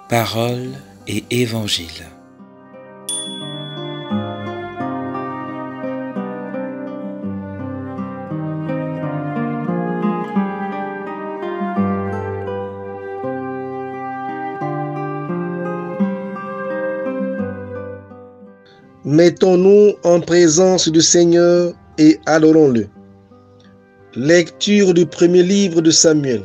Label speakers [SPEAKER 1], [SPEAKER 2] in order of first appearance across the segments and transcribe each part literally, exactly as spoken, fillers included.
[SPEAKER 1] Parole et Évangile.
[SPEAKER 2] Mettons-nous en présence du Seigneur et adorons-le. Lecture du premier livre de Samuel.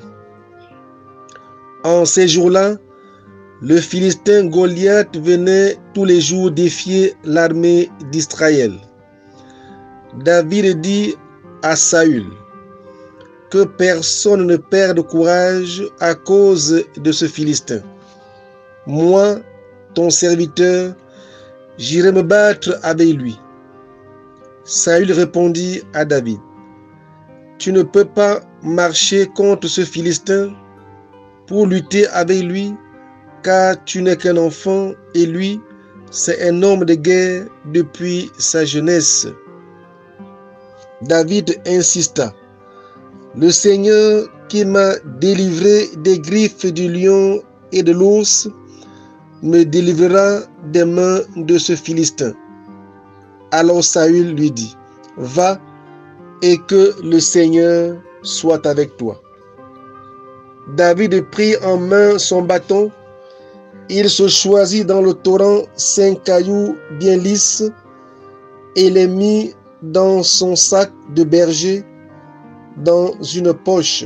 [SPEAKER 2] En ces jours-là, le Philistin Goliath venait tous les jours défier l'armée d'Israël. David dit à Saül que personne ne perde courage à cause de ce Philistin. Moi, ton serviteur, j'irai me battre avec lui. Saül répondit à David: Tu ne peux pas marcher contre ce Philistin pour lutter avec lui, car tu n'es qu'un enfant et lui, c'est un homme de guerre depuis sa jeunesse. David insista: Le Seigneur qui m'a délivré des griffes du lion et de l'ours me délivrera des mains de ce Philistin. Alors Saül lui dit: Va, et que le Seigneur soit avec toi. David prit en main son bâton, il se choisit dans le torrent cinq cailloux bien lisses et les mit dans son sac de berger, dans une poche.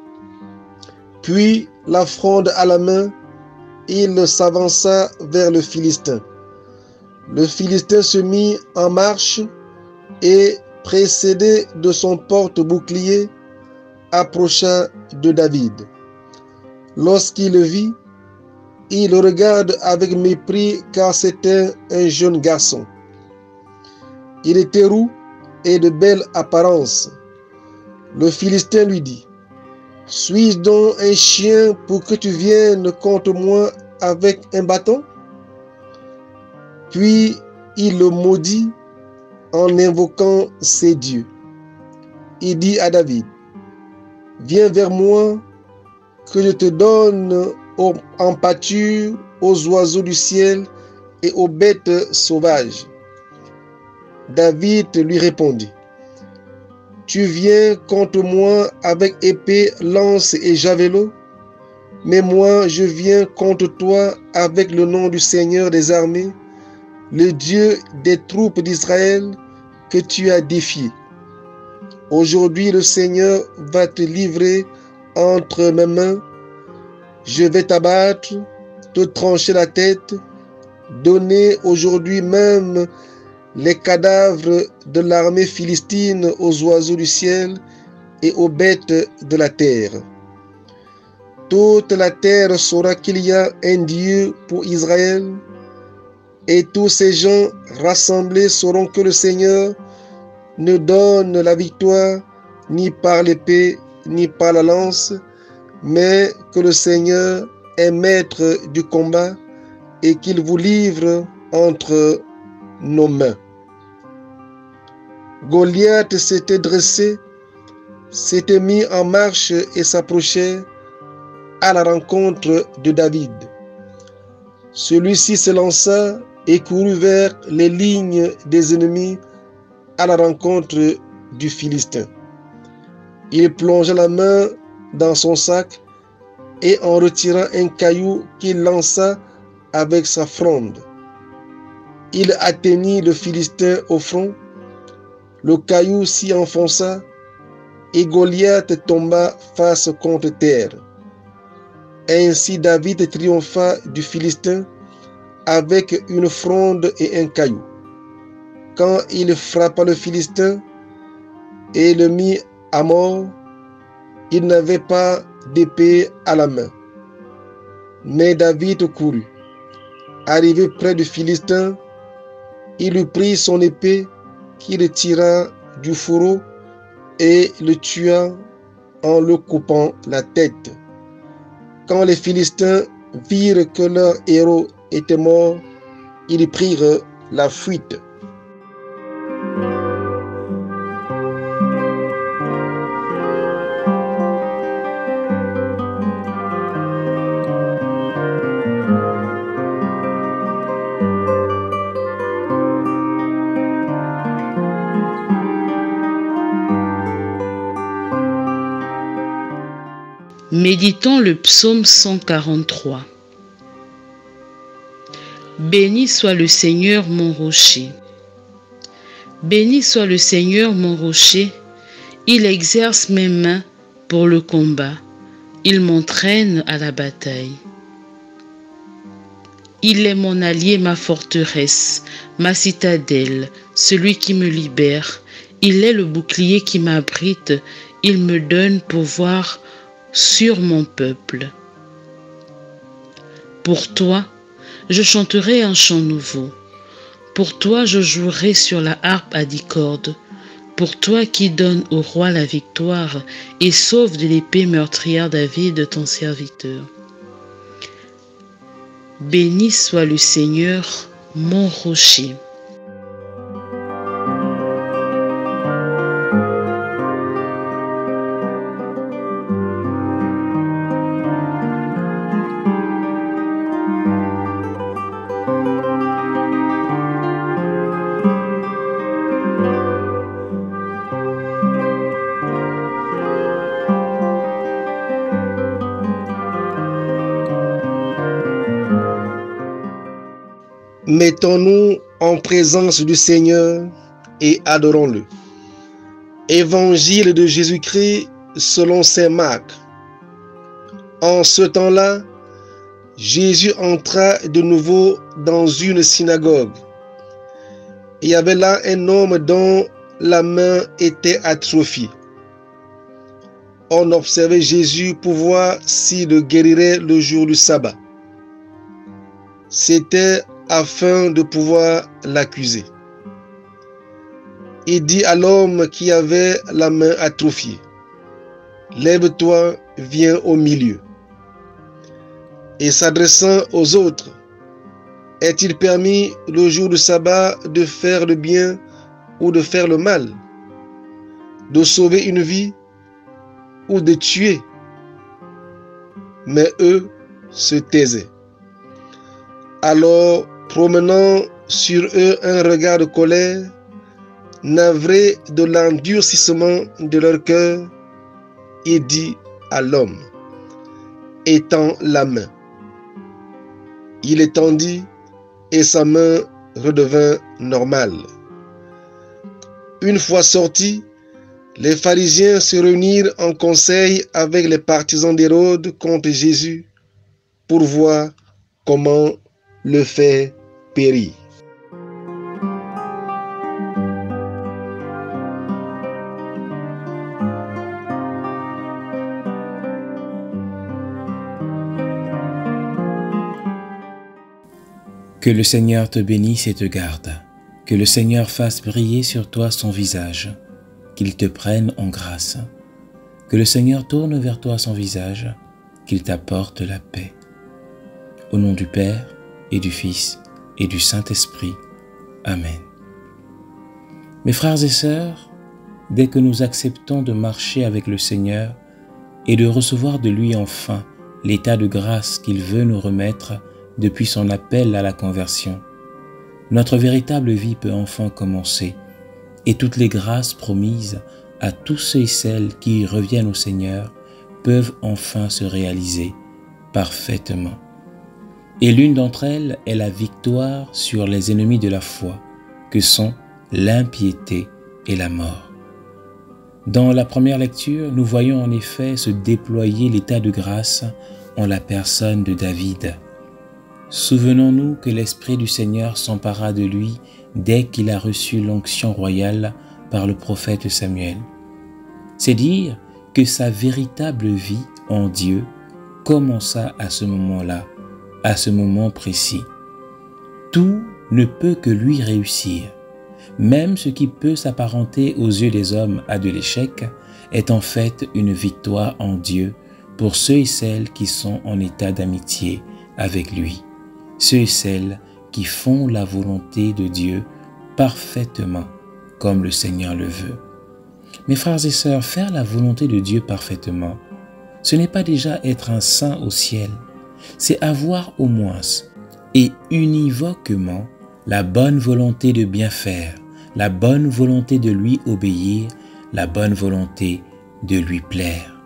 [SPEAKER 2] Puis, la fronde à la main, il s'avança vers le Philistin. Le Philistin se mit en marche et, précédé de son porte-bouclier, approcha de David. Lorsqu'il le vit, il le regarde avec mépris car c'était un jeune garçon. Il était roux et de belle apparence. Le Philistin lui dit: Suis-je donc un chien pour que tu viennes contre moi avec un bâton? Puis il le maudit en invoquant ses dieux. Il dit à David: Viens vers moi, que je te donne en pâture aux oiseaux du ciel et aux bêtes sauvages. David lui répondit: Tu viens contre moi avec épée, lance et javelot, mais moi je viens contre toi avec le nom du Seigneur des armées, le Dieu des troupes d'Israël que tu as défié. Aujourd'hui le Seigneur va te livrer entre mes mains. Je vais t'abattre, te trancher la tête, donner aujourd'hui même les cadavres de l'armée philistine aux oiseaux du ciel et aux bêtes de la terre. Toute la terre saura qu'il y a un Dieu pour Israël, et tous ces gens rassemblés sauront que le Seigneur ne donne la victoire ni par l'épée ni par la lance, mais que le Seigneur est maître du combat et qu'il vous livre entre nos mains. Goliath s'était dressé, s'était mis en marche et s'approchait à la rencontre de David. Celui-ci se lança et courut vers les lignes des ennemis à la rencontre du Philistin. Il plongea la main dans son sac et en retira un caillou qu'il lança avec sa fronde. Il atteignit le Philistin au front. Le caillou s'y enfonça et Goliath tomba face contre terre. Ainsi David triompha du Philistin avec une fronde et un caillou. Quand il frappa le Philistin et le mit à mort, il n'avait pas d'épée à la main. Mais David courut. Arrivé près du Philistin, il lui prit son épée qu'il tira du fourreau et le tua en le coupant la tête. Quand les Philistins virent que leur héros était mort, ils prirent la fuite.
[SPEAKER 3] Méditons le psaume cent quarante-trois. Béni soit le Seigneur mon rocher. Béni soit le Seigneur mon rocher. Il exerce mes mains pour le combat. Il m'entraîne à la bataille. Il est mon allié, ma forteresse, ma citadelle, celui qui me libère. Il est le bouclier qui m'abrite. Il me donne pouvoir sur mon peuple. Pour toi, je chanterai un chant nouveau. Pour toi, je jouerai sur la harpe à dix cordes. Pour toi qui donnes au roi la victoire et sauve de l'épée meurtrière David, ton serviteur. Béni soit le Seigneur, mon rocher.
[SPEAKER 2] Mettons-nous en présence du Seigneur et adorons-le. Évangile de Jésus-Christ selon saint Marc. En ce temps-là, Jésus entra de nouveau dans une synagogue. Il y avait là un homme dont la main était atrophiée. On observait Jésus pour voir s'il le guérirait le jour du sabbat. C'était afin de pouvoir l'accuser. Il dit à l'homme qui avait la main atrophiée, « Lève-toi, viens au milieu. » Et s'adressant aux autres, « Est-il permis le jour du sabbat de faire le bien ou de faire le mal, de sauver une vie ou de tuer ?» Mais eux se taisaient. Alors, promenant sur eux un regard de colère, navré de l'endurcissement de leur cœur, il dit à l'homme, « Étends la main. » Il étendit et sa main redevint normale. Une fois sortis, les pharisiens se réunirent en conseil avec les partisans d'Hérode contre Jésus pour voir comment le faire périr.
[SPEAKER 1] Que le Seigneur te bénisse et te garde. Que le Seigneur fasse briller sur toi son visage, qu'il te prenne en grâce. Que le Seigneur tourne vers toi son visage, qu'il t'apporte la paix. Au nom du Père, et du Fils, et du Saint-Esprit. Amen. Mes frères et sœurs, dès que nous acceptons de marcher avec le Seigneur et de recevoir de lui enfin l'état de grâce qu'il veut nous remettre depuis son appel à la conversion, notre véritable vie peut enfin commencer et toutes les grâces promises à tous ceux et celles qui reviennent au Seigneur peuvent enfin se réaliser parfaitement. Et l'une d'entre elles est la victoire sur les ennemis de la foi, que sont l'impiété et la mort. Dans la première lecture, nous voyons en effet se déployer l'état de grâce en la personne de David. Souvenons-nous que l'Esprit du Seigneur s'empara de lui dès qu'il a reçu l'onction royale par le prophète Samuel. C'est dire que sa véritable vie en Dieu commença à ce moment-là, à ce moment précis. Tout ne peut que lui réussir. Même ce qui peut s'apparenter aux yeux des hommes à de l'échec est en fait une victoire en Dieu pour ceux et celles qui sont en état d'amitié avec lui, ceux et celles qui font la volonté de Dieu parfaitement comme le Seigneur le veut. Mes frères et sœurs, faire la volonté de Dieu parfaitement, ce n'est pas déjà être un saint au ciel, c'est avoir au moins et univoquement la bonne volonté de bien faire, la bonne volonté de lui obéir, la bonne volonté de lui plaire.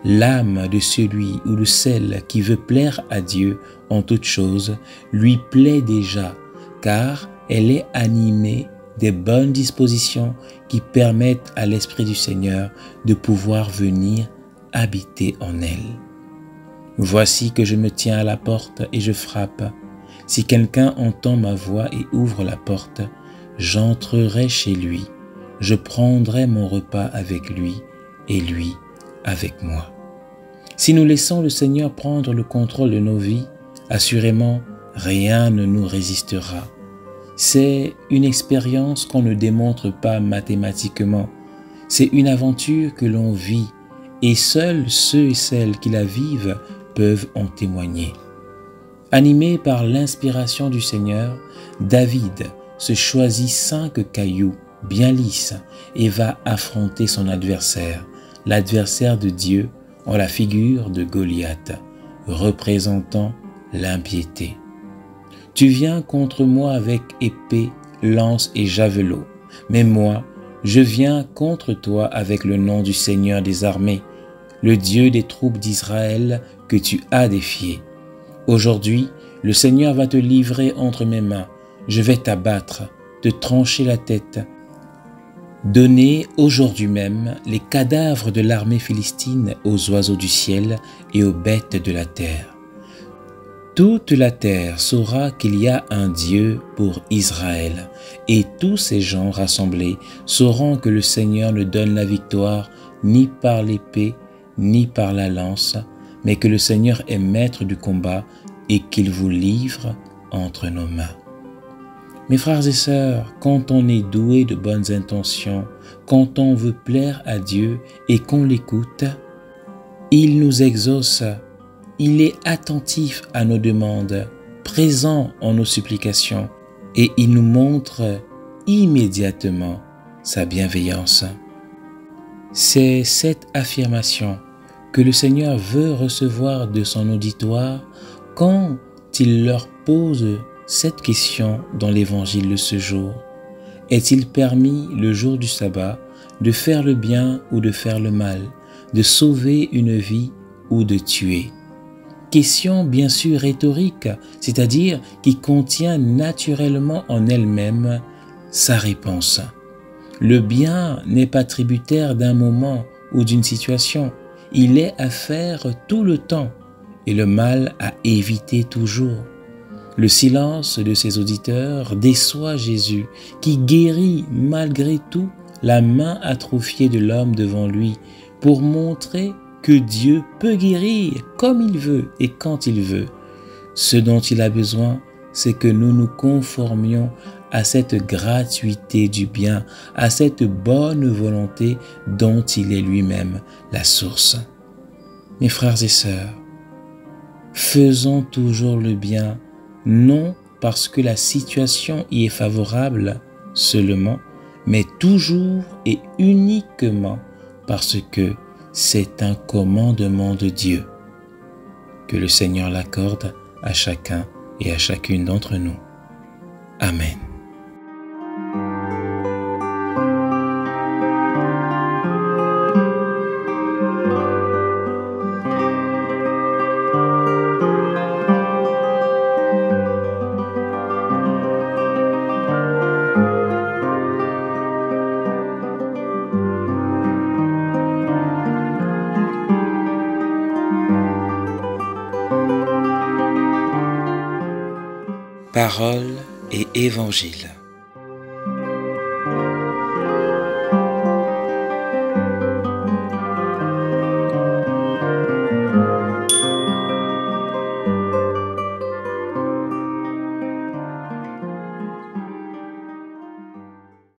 [SPEAKER 1] L'âme de celui ou de celle qui veut plaire à Dieu en toutes choses lui plaît déjà, car elle est animée des bonnes dispositions qui permettent à l'Esprit du Seigneur de pouvoir venir habiter en elle. Voici que je me tiens à la porte et je frappe. Si quelqu'un entend ma voix et ouvre la porte, j'entrerai chez lui, je prendrai mon repas avec lui et lui avec moi. Si nous laissons le Seigneur prendre le contrôle de nos vies, assurément, rien ne nous résistera. C'est une expérience qu'on ne démontre pas mathématiquement. C'est une aventure que l'on vit et seuls ceux et celles qui la vivent peuvent en témoigner. Animé par l'inspiration du Seigneur, David se choisit cinq cailloux bien lisses et va affronter son adversaire, l'adversaire de Dieu en la figure de Goliath, représentant l'impiété. Tu viens contre moi avec épée, lance et javelot, mais moi, je viens contre toi avec le nom du Seigneur des armées, le Dieu des troupes d'Israël que tu as défié. Aujourd'hui, le Seigneur va te livrer entre mes mains, je vais t'abattre, te trancher la tête. Donnez aujourd'hui même les cadavres de l'armée philistine aux oiseaux du ciel et aux bêtes de la terre. Toute la terre saura qu'il y a un Dieu pour Israël, et tous ces gens rassemblés sauront que le Seigneur ne donne la victoire ni par l'épée, ni par la lance, mais que le Seigneur est maître du combat et qu'il vous livre entre nos mains. Mes frères et sœurs, quand on est doué de bonnes intentions, quand on veut plaire à Dieu et qu'on l'écoute, il nous exauce, il est attentif à nos demandes, présent en nos supplications et il nous montre immédiatement sa bienveillance. C'est cette affirmation que le Seigneur veut recevoir de son auditoire quand il leur pose cette question dans l'évangile de ce jour. Est-il permis le jour du sabbat de faire le bien ou de faire le mal, de sauver une vie ou de tuer? Question bien sûr rhétorique, c'est-à-dire qui contient naturellement en elle-même sa réponse. Le bien n'est pas tributaire d'un moment ou d'une situation, il est à faire tout le temps et le mal à éviter toujours. Le silence de ses auditeurs déçoit Jésus, qui guérit malgré tout la main atrophiée de l'homme devant lui, pour montrer que Dieu peut guérir comme il veut et quand il veut. Ce dont il a besoin, c'est que nous nous conformions à cette gratuité du bien, à cette bonne volonté dont il est lui-même la source. Mes frères et sœurs, faisons toujours le bien, non parce que la situation y est favorable seulement, mais toujours et uniquement parce que c'est un commandement de Dieu. Que le Seigneur l'accorde à chacun et à chacune d'entre nous. Amen. Parole et Évangile.